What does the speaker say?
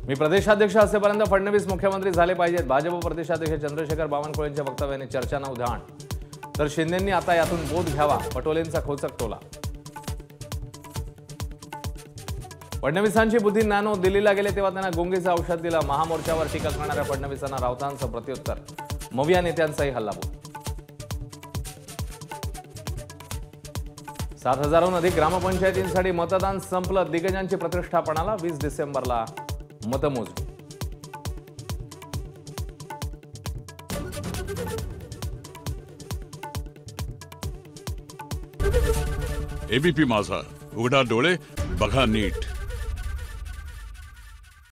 मी प्रदेशाध्यक्ष असेपर्यंत फडणवीस मुख्यमंत्री झाले पाहिजेत. भाजप प्रदेशाध्यक्ष चंद्रशेखर बावनकुळेंच्या वक्तव्याने चर्चांना उधाण. तर शिंदेंनी आता यातून बोध घ्यावा, पटोलेंचा खोचक टोला. फडणवीसांची बुद्धी नॅनो. दिल्लीला गेले तेव्हा त्यांना गुंगीचं औषध दिलं. महामोर्चावर टीका करणाऱ्या फडणवीसांना राऊतांचं प्रत्युत्तर. मविया नेत्यांचाही हल्लाबोल. 7,000हून अधिक ग्रामपंचायतींसाठी मतदान संपलं. दिग्गजांची प्रतिष्ठा पणाला. 20 डिसेंबरला मतमोजणी. एबीपी माझा, उघडा डोळे बघा नीट.